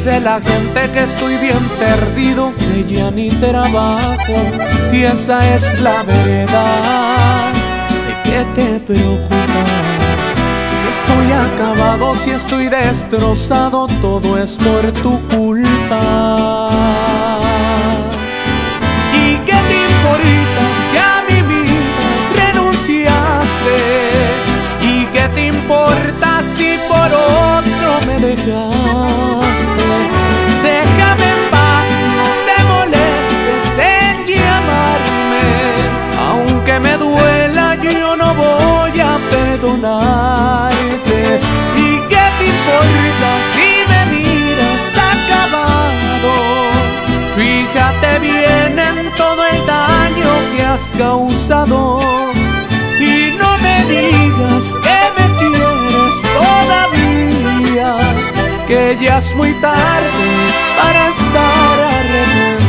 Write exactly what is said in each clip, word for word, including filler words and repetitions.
dice la gente que estoy bien perdido, que ya ni trabajo. Si esa es la verdad, ¿de qué te preocupas? Si estoy acabado, si estoy destrozado, todo es por tu culpa. ¿Y qué te importa si a mi vida renunciaste? ¿Y qué te importa si por otro me dejaste? Déjame en paz, no te molestes en llamarme. Aunque me duela, yo no voy a perdonarte. ¿Y qué te importa si me miras acabado? Fíjate bien en todo el daño que has causado. Y no me digas que me quieres todavía, que ya es muy tarde para estar arrepentida.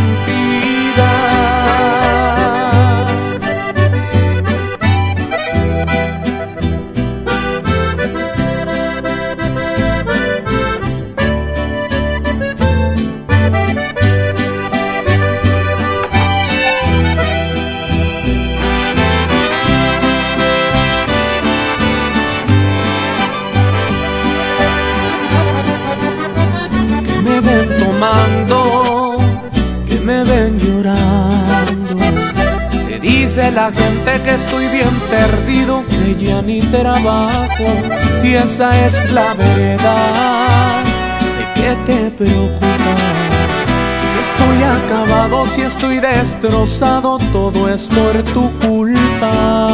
Tomando, que me ven llorando. Te dice la gente que estoy bien perdido, que ya ni trabajo. Si esa es la verdad, ¿de qué te preocupas? Si estoy acabado, si estoy destrozado, todo es por tu culpa.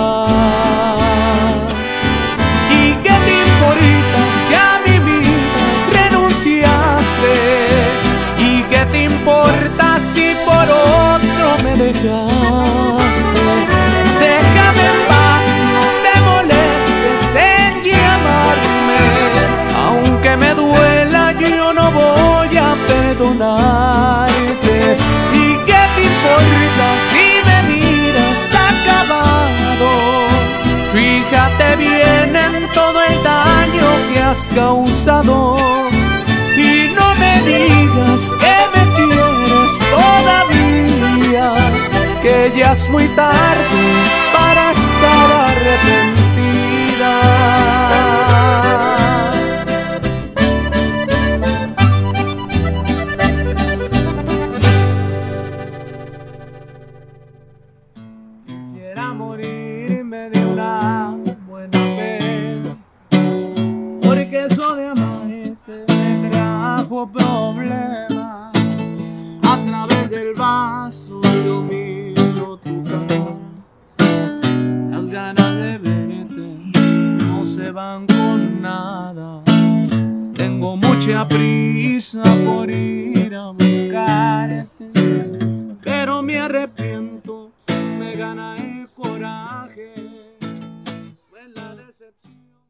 ¿Y qué te importa si a mi vida renunciaste? ¿Qué te importa si por otro me dejaste? Déjame en paz, no te molestes en llamarme. Aunque me duela, yo no voy a perdonarte. ¿Y qué te importa si me miras acabado? Fíjate bien en todo el daño que has causado. Y no me digas que me quieres todavía, que ya es muy tarde para estar arrepentida. Quisiera morirme de una buena vez, porque eso de amarte me trajo problemas. A través del vaso yo miro tu cara. Las ganas de verte no se van con nada. Tengo mucha prisa por ir a buscarte, pero me arrepiento, me gana el coraje. Fue la decepción.